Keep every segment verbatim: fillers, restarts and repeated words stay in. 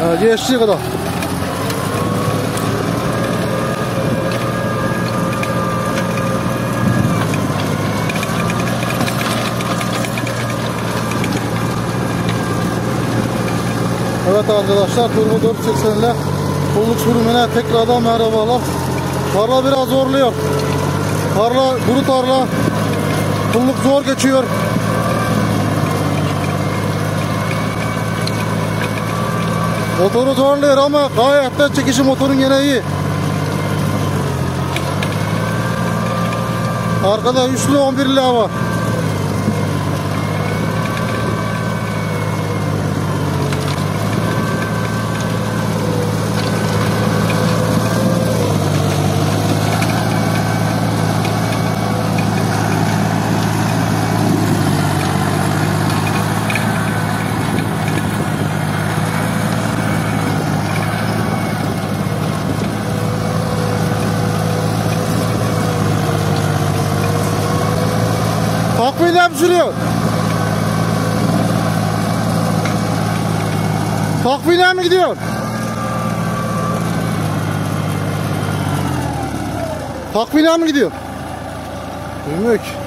Ha, geçtiği kadar. Evet arkadaşlar, Turbo dört seksen ile pulluk sürümüne tekrardan merhabalar. Tarla biraz zorluyor. Tarla, kuru tarla. Pulluk zor geçiyor. Motoru zorluyor ama gayet de çekişi motorun yine iyi. Arkada üçlü on birli hava. Takviyeyle mi sürüyor? Takviyeyle mi gidiyor? Takviyeyle mi gidiyor? Bilmiyorum ki.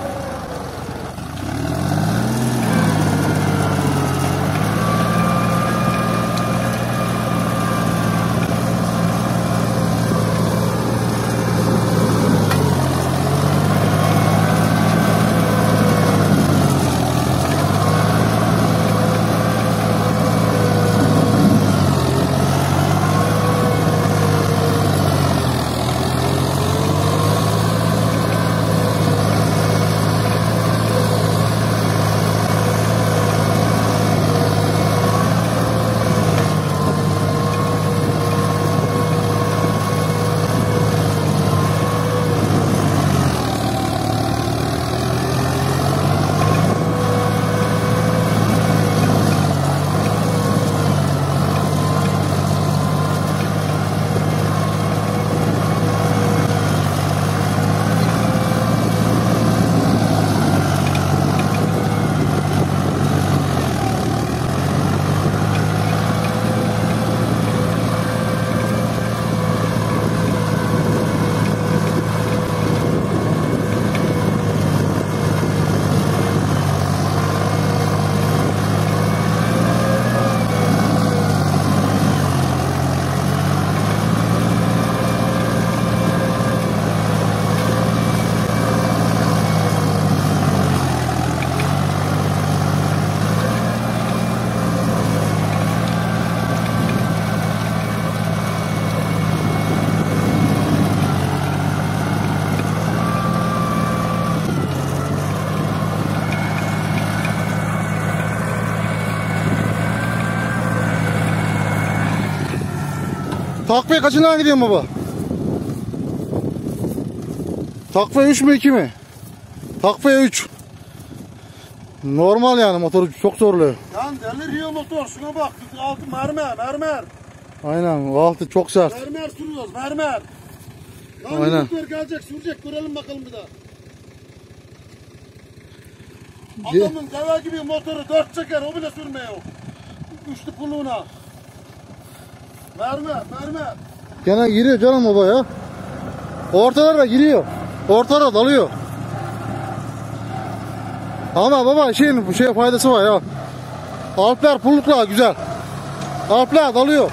Takviye kaçından gidiyorsun baba? Takviye üç mü iki mi? Takviye üç. Normal yani, motoru çok zorluyor. Lan deliriyor motor, şuna bak. Altı mermer mermer. Aynen, altı çok sert. Mermer sürüyoruz, mermer. Lan aynen. Aynen. Gelecek, sürecek, görelim bakalım bir daha. Adamın deve gibi motoru dört çeker, o bile sürmüyor. Üçlü pulluğuna. Mermer, mermer. Gene giriyor canım baba ya. Ortalara giriyor. Ortalara dalıyor. Ama baba şeyin bu şeye faydası var ya. Alpler pullukla güzel. Alpler dalıyor.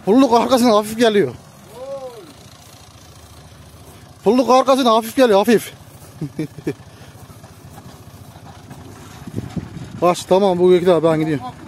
Pulluk arkasına hafif geliyor. Pulluk arkasına hafif geliyor, hafif. Kaç tamam bu gider, ben gidiyorum.